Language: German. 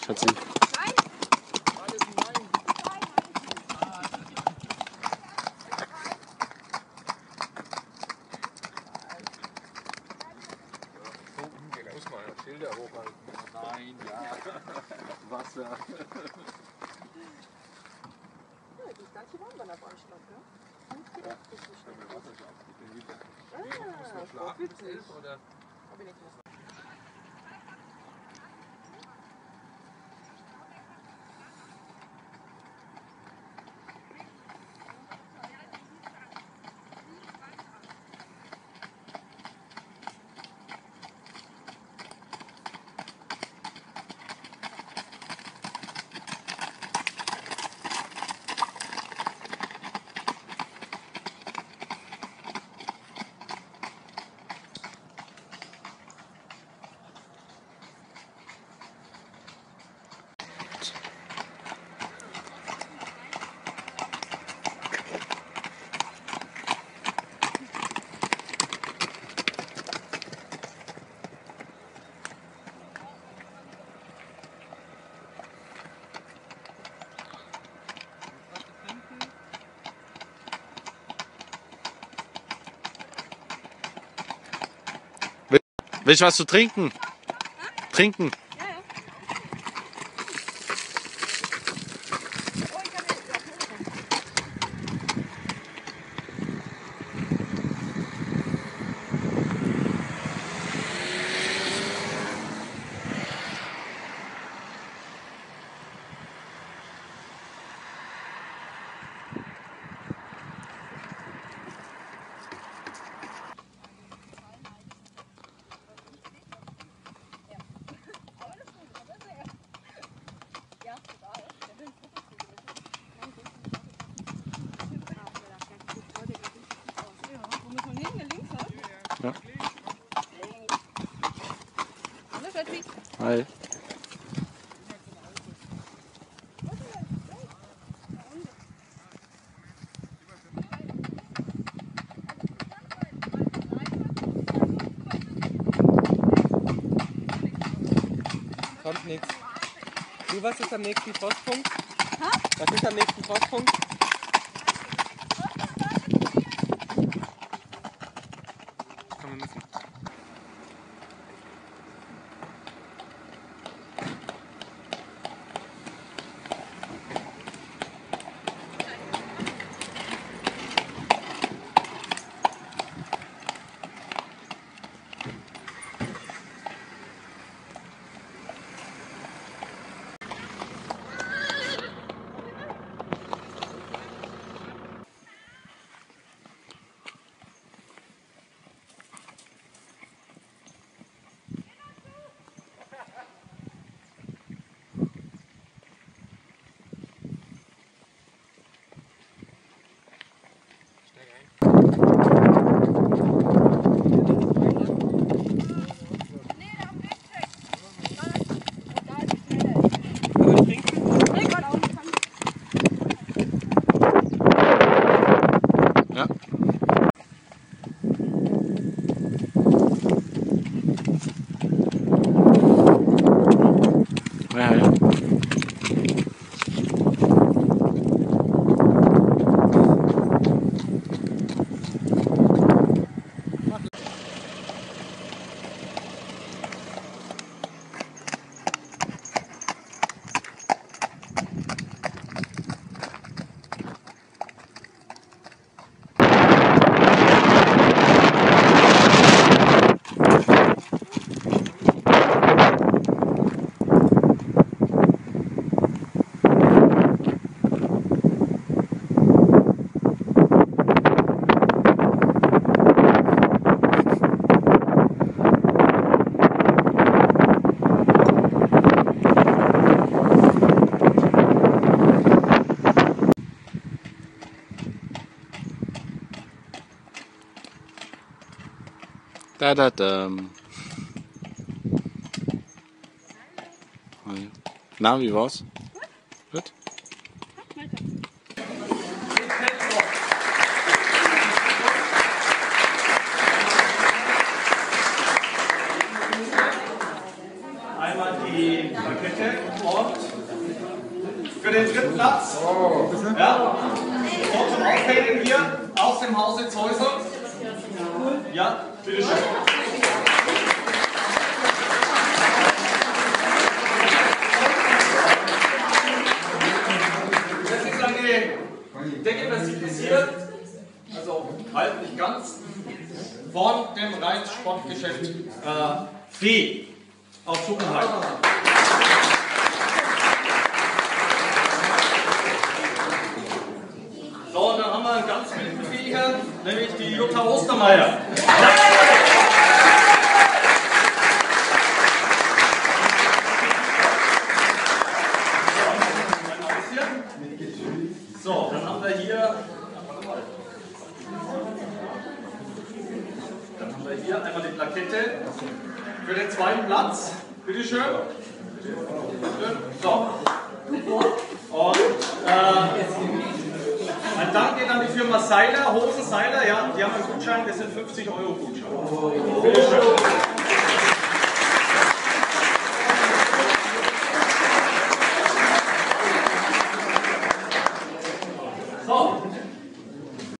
Schatzi. Schilder hochhalten. Nein, ja. Wasser. Ja, die ist ganz schön warm bei der Bahnstadt, gell? Ja. Schlafen bis 11 oder? Hab ich nicht mehr. Willst du was zu trinken? Trinken. Ja, ja. Ja. Hallo Schatzi. Hi. Kommt nichts. Du, was ist am nächsten Frostpunkt? Ha? Was ist am nächsten Frostpunkt? Komm, wir müssen. Ja. Ja, ja. Da, da, da. Na, wie war's? Gut. Einmal die Plakette vor. für den dritten Platz. Ja. Und zum Aufhängen hier aus dem Hause Zeusel. Ja, bitteschön. Das ist eine Decke, das hier, also halt nicht ganz, von dem Reitsportgeschäft Fee aus Schuppenheim. So, und dann haben wir einen ganz wilden Fee hier, nämlich die Jutta Ostermeier. So, dann haben wir hier einmal die Plakette für den zweiten Platz. Bitte schön. So. Und ein Dank geht an die Firma Seiler, Hosen Seiler, ja, die haben einen Gutschein, das sind 50 € Gutschein. Bitte schön.